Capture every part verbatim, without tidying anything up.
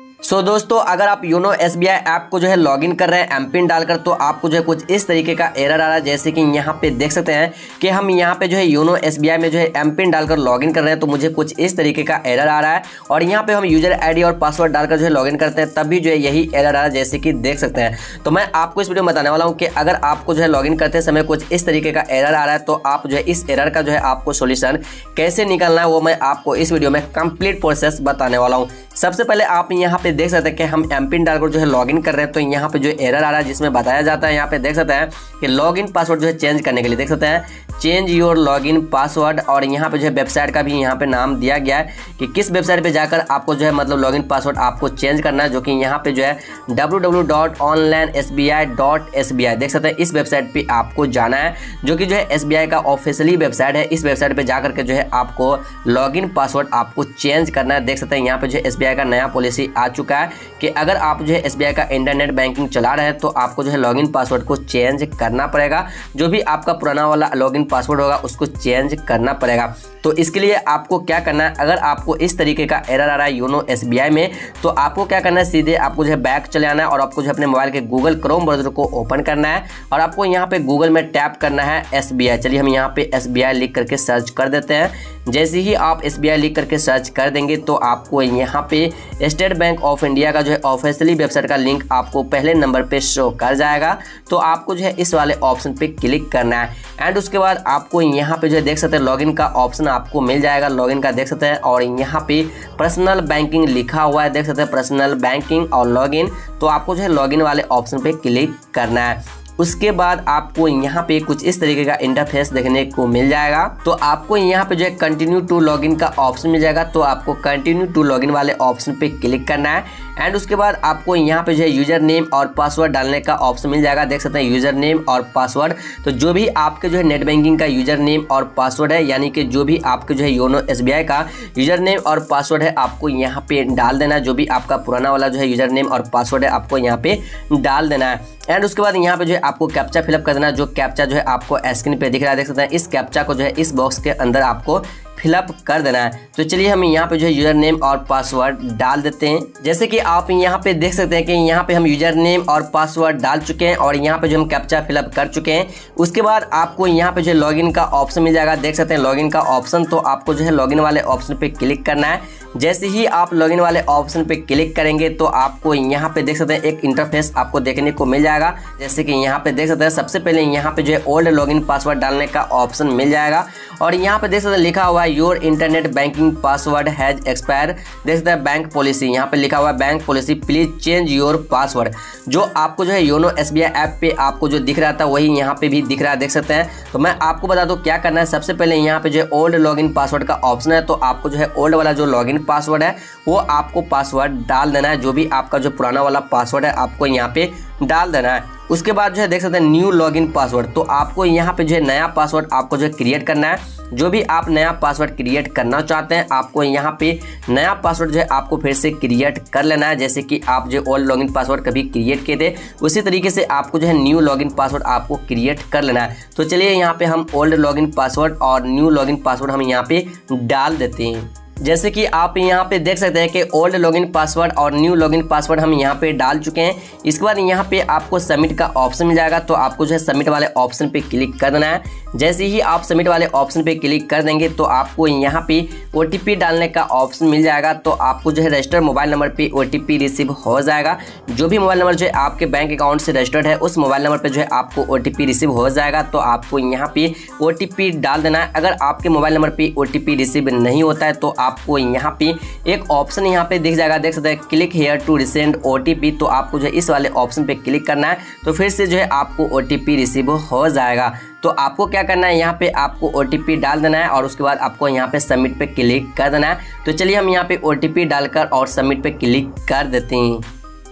सो so, दोस्तों अगर आप YONO S B I app को जो है लॉगिन कर रहे हैं एम पिन डालकर, तो आपको जो है कुछ इस तरीके का एरर आ रहा है। जैसे कि यहाँ पे देख सकते हैं कि हम यहाँ पे जो है योनो एस बी आई में जो है एम पिन डालकर लॉगिन कर रहे हैं, तो मुझे कुछ इस तरीके का एरर आ रहा है। और यहाँ पे हम यूजर आईडी और पासवर्ड डालकर जो है लॉगिन करते हैं, तब भी जो है यही एरर आ रहा है, जैसे कि देख सकते हैं। तो मैं आपको इस वीडियो में बताने वाला हूँ कि अगर आपको जो है लॉगिन करते समय कुछ इस तरीके का एरर आ रहा है, तो आप जो है इस एरर का जो है आपको सोल्यूशन कैसे निकालना है, वो मैं आपको इस वीडियो में कंप्लीट प्रोसेस बताने वाला हूँ। सबसे पहले आप यहाँ पे देख सकते हैं कि हम एम पिन डालकर जो है लॉगिन कर रहे हैं, तो यहाँ पे जो एरर आ रहा है जिसमें बताया जाता है, यहाँ पे देख सकते हैं कि लॉगिन पासवर्ड जो है चेंज करने के लिए देख सकते हैं चेंज योर लॉगिन पासवर्ड, और यहाँ पे जो है वेबसाइट का भी यहाँ पे नाम दिया गया है कि किस वेबसाइट पे जाकर आपको जो है मतलब लॉगिन पासवर्ड आपको चेंज करना है, जो कि यहाँ पे जो है W W W dot online S B I dot S B I देख सकते हैं। इस वेबसाइट पे आपको जाना है, जो कि जो है एस बी आई का ऑफिशियली वेबसाइट है। इस वेबसाइट पे जाकर के जो है आपको लॉगिन पासवर्ड आपको चेंज करना है। देख सकते हैं यहाँ पे जो है एस बी आई का नया पॉलिसी आ चुका है कि अगर आप जो है एस बी आई का इंटरनेट बैंकिंग चला रहे हैं, तो आपको जो है लॉगिन पासवर्ड को चेंज करना पड़ेगा। जो भी आपका पुराना वाला लॉगिन पासवर्ड होगा उसको चेंज करना पड़ेगा। तो इसके लिए आपको क्या करना है, अगर आपको इस तरीके का एरर आ रहा है योनो एस बी आई में, तो आपको क्या करना है, सीधे आपको जो है बैक चले आना है और आपको जो है अपने मोबाइल के गूगल क्रोम ब्राउज़र को ओपन करना है और आपको यहाँ पे गूगल में टैप करना है एस बी आई। चलिए हम यहाँ पे एस बी आई लिख करके सर्च कर देते हैं। जैसे ही आप एस बी आई लिख करके सर्च कर देंगे, तो आपको यहाँ पे स्टेट बैंक ऑफ इंडिया का जो है ऑफिशियली वेबसाइट का लिंक आपको पहले नंबर पे शो कर जाएगा। तो आपको जो है इस वाले ऑप्शन पे क्लिक करना है एंड उसके बाद आपको यहाँ पे जो है देख सकते हैं लॉगिन का ऑप्शन आपको मिल जाएगा, लॉगिन का देख सकते हैं। और यहाँ पे पर्सनल बैंकिंग लिखा हुआ है, देख सकते हैं पर्सनल बैंकिंग और लॉगिन। तो आपको जो है लॉगिन वाले ऑप्शन पे क्लिक करना है। उसके बाद आपको यहाँ पे कुछ इस तरीके का इंटरफेस देखने को मिल जाएगा। तो आपको यहाँ पे जो है कंटिन्यू टू लॉगिन का ऑप्शन मिल जाएगा, तो आपको कंटिन्यू टू लॉगिन वाले ऑप्शन पे क्लिक करना है एंड उसके बाद आपको यहाँ पे जो है यूजर नेम और पासवर्ड डालने का ऑप्शन मिल जाएगा। देख सकते हैं यूजर नेम और पासवर्ड, तो जो भी आपके जो है नेट बैंकिंग का यूजर नेम और पासवर्ड है, यानी कि जो भी आपके जो है योनो एस बी आई का यूजर नेम और पासवर्ड है, आपको यहाँ पे डाल देना है। जो भी आपका पुराना वाला जो है यूजर नेम और पासवर्ड है, आपको यहाँ पे डाल देना है एंड उसके बाद यहाँ पे जो है आपको कैप्चा फिलअप कर देना। जो कैप्चा जो है आपको स्क्रीन पे दिख रहा है, देख सकते हैं इस कैप्चा को जो है इस बॉक्स के अंदर आपको फिलअप कर देना है। तो चलिए हम यहाँ पे जो है यूजर नेम और पासवर्ड डाल देते हैं। जैसे कि आप यहाँ पे देख सकते हैं कि यहाँ पे हम यूजर नेम और पासवर्ड डाल चुके हैं और यहाँ पे जो हम कैप्चा फिलअप कर चुके हैं। उसके बाद आपको यहाँ पे जो है लॉगिन का ऑप्शन मिल जाएगा, देख सकते हैं लॉगिन का ऑप्शन। तो आपको जो है लॉगिन वाले ऑप्शन पे क्लिक करना है। जैसे ही आप लॉगिन वाले ऑप्शन पे क्लिक करेंगे, तो आपको यहाँ पे देख सकते हैं एक इंटरफेस आपको देखने को मिल जाएगा। जैसे कि यहाँ पे देख सकते हैं सबसे पहले यहाँ पे जो है ओल्ड लॉगिन पासवर्ड डालने का ऑप्शन मिल जाएगा और यहाँ पे देख सकते हैं लिखा हुआ है your internet banking password has expire. देख सकते हैं बैंक पॉलिसी, यहाँ पे लिखा हुआ है bank policy please change your password. जो आपको जो है YONO S B I app पे आपको जो दिख रहा था वही यहाँ पे भी दिख रहा है, देख सकते हैं। तो मैं आपको बता दूं क्या करना है। सबसे पहले यहाँ पे जो है ओल्ड लॉगिन पासवर्ड का ऑप्शन है, तो आपको जो है ओल्ड वाला जो लॉगिन पासवर्ड है वो आपको पासवर्ड डाल देना है। जो भी आपका जो पुराना वाला पासवर्ड है आपको यहाँ पे डाल देना है। उसके बाद जो है देख सकते हैं न्यू लॉगिन पासवर्ड, तो आपको यहाँ पे जो है नया पासवर्ड आपको जो है क्रिएट करना है। जो भी आप नया पासवर्ड क्रिएट करना चाहते हैं, आपको यहाँ पे नया पासवर्ड जो है आपको फिर से क्रिएट कर लेना है। जैसे कि आप जो ओल्ड लॉगिन पासवर्ड कभी क्रिएट किए थे, उसी तरीके से आपको जो है न्यू लॉगिन पासवर्ड आपको क्रिएट कर लेना है। तो चलिए यहाँ पे हम ओल्ड लॉगिन पासवर्ड और न्यू लॉगिन पासवर्ड हम यहाँ पे डाल देते हैं। जैसे कि आप यहाँ पे देख सकते हैं कि ओल्ड लॉगिन पासवर्ड और न्यू लॉगिन पासवर्ड हम यहाँ पे डाल चुके हैं। इसके बाद यहाँ पे आपको सबमिट का ऑप्शन मिल जाएगा, तो आपको जो है सबमिट वाले ऑप्शन पे क्लिक कर देना है। जैसे ही आप सबमिट वाले ऑप्शन पे क्लिक कर देंगे, तो आपको यहाँ पे ओ टी पी डालने का ऑप्शन मिल जाएगा। तो आपको जो है रजिस्टर्ड मोबाइल नंबर पे ओ टी पी रिसीव हो जाएगा। जो भी मोबाइल नंबर जो है आपके बैंक अकाउंट से रजिस्टर्ड है, उस मोबाइल नंबर पे जो है आपको ओ टी पी रिसीव हो जाएगा। तो आपको यहाँ पे ओ टी पी डाल देना है। अगर आपके मोबाइल नंबर पे ओ टी पी रिसीव नहीं होता है, तो आपको यहाँ पे एक ऑप्शन यहाँ पे दिख जाएगा, देख सकते हैं click here to resend O T P. तो आपको जो है इस वाले ऑप्शन पे क्लिक करना है, तो फिर से जो है आपको ओ टी पी रिसीव हो जाएगा। तो आपको क्या करना है, यहाँ पे आपको ओ टी पी डाल देना है और उसके बाद आपको यहाँ पे सबमिट पे क्लिक कर देना है। तो चलिए हम यहाँ पे ओ टी पी डालकर और सबमिट पे क्लिक कर देते हैं।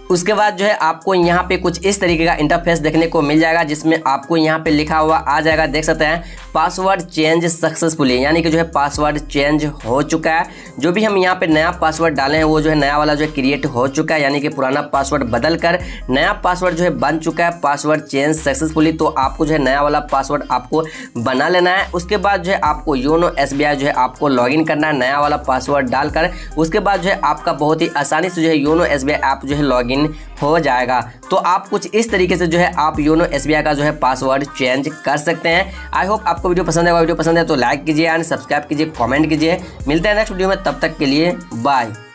उसके बाद जो है आपको यहाँ पे कुछ इस तरीके का इंटरफेस देखने को मिल जाएगा, जिसमें आपको यहाँ पे लिखा हुआ आ जाएगा, देख सकते हैं पासवर्ड चेंज सक्सेसफुली, यानी कि जो है पासवर्ड चेंज हो चुका है। जो भी हम यहाँ पे नया पासवर्ड डाले हैं वो जो है नया वाला जो है क्रिएट हो चुका है, यानी कि पुराना पासवर्ड बदल कर नया पासवर्ड जो है बन चुका है, पासवर्ड चेंज सक्सेसफुली। तो आपको जो है नया वाला पासवर्ड आपको बना लेना है। उसके बाद जो है आपको योनो एसबीआई जो है आपको लॉगिन करना है नया वाला पासवर्ड डालकर। उसके बाद जो है आपका बहुत ही आसानी से जो है योनो एसबीआई ऐप जो है लॉगिन हो जाएगा। तो आप कुछ इस तरीके से जो है आप योनो एसबीआई का जो है पासवर्ड चेंज कर सकते हैं। आई होप आपको वीडियो पसंद है। वीडियो पसंद है तो लाइक कीजिए एंड सब्सक्राइब कीजिए, कमेंट कीजिए। मिलते हैं नेक्स्ट वीडियो में, तब तक के लिए बाय।